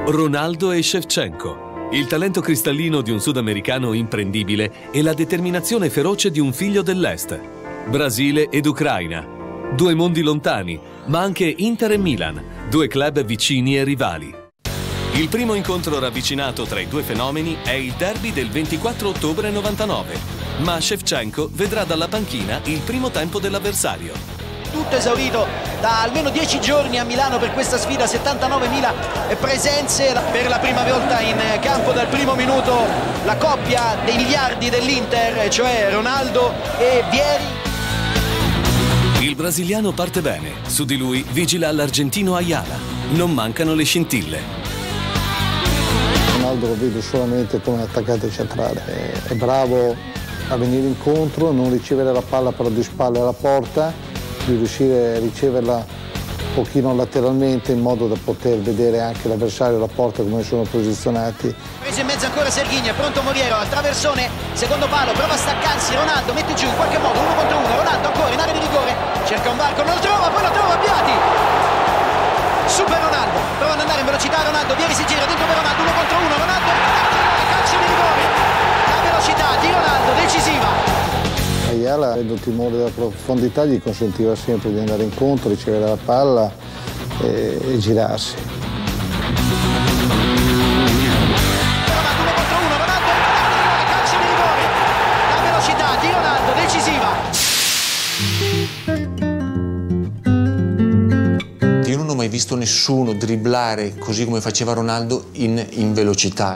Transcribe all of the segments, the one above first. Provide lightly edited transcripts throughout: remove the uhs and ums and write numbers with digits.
Ronaldo e Shevchenko. Il talento cristallino di un sudamericano imprendibile e la determinazione feroce di un figlio dell'Est. Brasile ed Ucraina. Due mondi lontani, ma anche Inter e Milan, due club vicini e rivali. Il primo incontro ravvicinato tra i due fenomeni è il derby del 24 ottobre 99, ma Shevchenko vedrà dalla panchina il primo tempo dell'avversario. Tutto esaurito da almeno 10 giorni a Milano per questa sfida, 79.000 presenze, per la prima volta in campo dal primo minuto la coppia dei miliardi dell'Inter, cioè Ronaldo e Vieri. Il brasiliano parte bene, su di lui vigila l'argentino Ayala, non mancano le scintille. Ronaldo lo vedo solamente come attaccante centrale, è bravo a venire incontro, non ricevere la palla però di spalle alla porta, di riuscire a riceverla un pochino lateralmente in modo da poter vedere anche l'avversario e la porta come sono posizionati. Preso in mezzo ancora Serghigna, pronto Moriero, al traversone, secondo palo, prova a staccarsi, Ronaldo mette giù in qualche modo, 1 contro 1, Ronaldo ancora in area di rigore, cerca un varco, non lo trova, poi lo trova Abbiati! Super Ronaldo, prova ad andare in velocità Ronaldo, Vieri si gira dentro per Ronaldo, 1 contro 1, Ronaldo, calcio di rigore, la velocità di Ronaldo decisiva. Ayala, il timore della profondità, gli consentiva sempre di andare incontro, ricevere la palla e girarsi. Ronaldo 1 contro 1, Ronaldo, calcio di rigore, la velocità di Ronaldo decisiva. Io non ho mai visto nessuno dribblare così come faceva Ronaldo in velocità.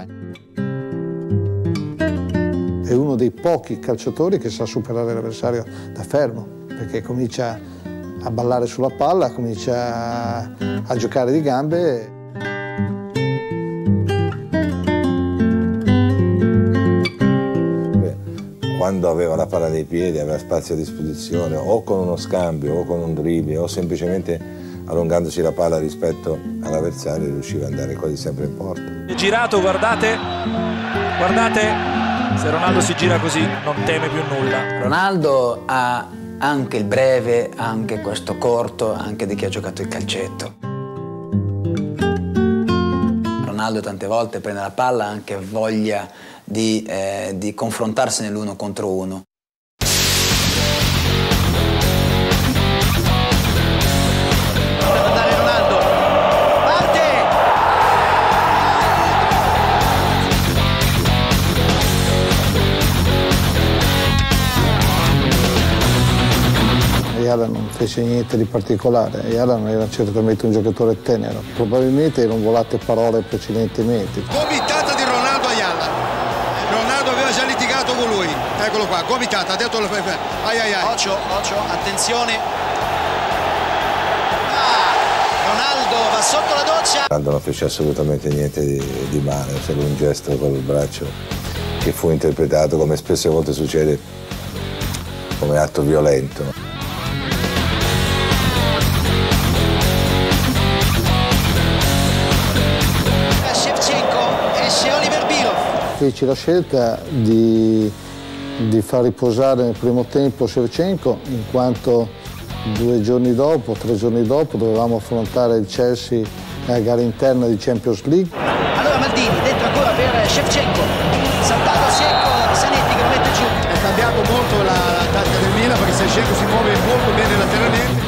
È uno dei pochi calciatori che sa superare l'avversario da fermo, perché comincia a ballare sulla palla, comincia a giocare di gambe. Quando aveva la palla nei piedi, aveva spazio a disposizione, o con uno scambio, o con un dribbling, o semplicemente allungandosi la palla rispetto all'avversario, riusciva ad andare quasi sempre in porta. È girato, guardate, guardate. Se Ronaldo si gira così non teme più nulla. Ronaldo ha anche il breve, anche questo corto, anche di chi ha giocato il calcetto. Ronaldo tante volte prende la palla ha anche voglia di confrontarsi nell'uno contro uno. Ayala non fece niente di particolare, Ayala non era certamente un giocatore tenero, probabilmente erano volate parole precedentemente. Gomitata di Ronaldo Ayala, Ronaldo aveva già litigato con lui, eccolo qua, gomitata, ha detto ai. Ocio, attenzione. Ronaldo va sotto la doccia. Ronaldo non fece assolutamente niente di male, solo un gesto con il braccio che fu interpretato, come spesse volte succede, come atto violento. Feci la scelta di far riposare nel primo tempo Shevchenko, in quanto 2 giorni dopo, 3 giorni dopo, dovevamo affrontare il Chelsea nella gara interna di Champions League. Allora Maldini, dentro ancora per Shevchenko, saltato secco, Zanetti che lo mette giù. È cambiato molto la tattica del Milan perché Shevchenko si muove molto bene lateralmente.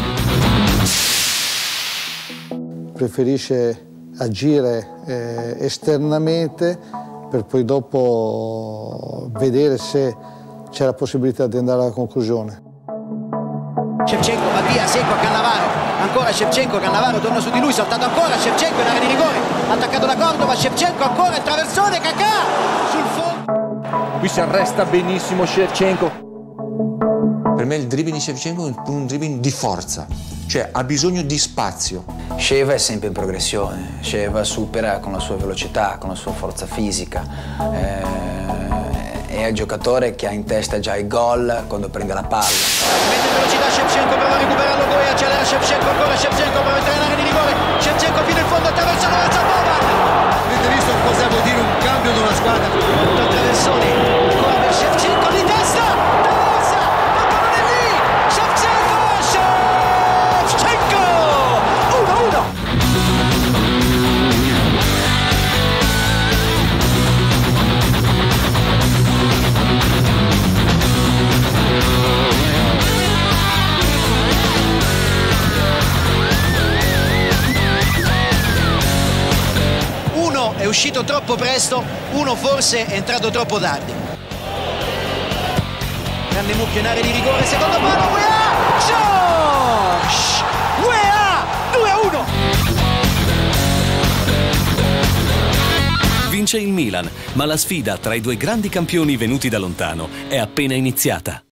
Preferisce agire esternamente per poi dopo vedere se c'è la possibilità di andare alla conclusione. Shevchenko va via, secco a Cannavaro, ancora Shevchenko, Cannavaro torna su di lui, saltato ancora, Shevchenko in area di rigore, attaccato da Cordova, Shevchenko ancora il traversone, Kakà sul fondo. Qui si arresta benissimo Shevchenko. Per me il dribbling di Shevchenko è un dribbling di forza, cioè ha bisogno di spazio. Sheva è sempre in progressione, Sheva supera con la sua velocità, con la sua forza fisica. È il giocatore che ha in testa già il gol quando prende la palla. Mette in velocità Shevchenko, prova a recuperarlo poi, accelera Shevchenko, ancora Shevchenko, prova a entrare in area di rigore, Shevchenko fino in fondo, attraversa Boban. Avete visto cosa vuol dire un cambio di una squadra? Tutto il traversone, ancora per Shevchenko di testa, traversa, la palla è lì, Shevchenko, 1-1. uscito troppo presto, uno forse è entrato troppo tardi. Grande mucchio in area di rigore, secondo palo, Weah! George! Weah! 2-1! Vince il Milan, ma la sfida tra i due grandi campioni venuti da lontano è appena iniziata.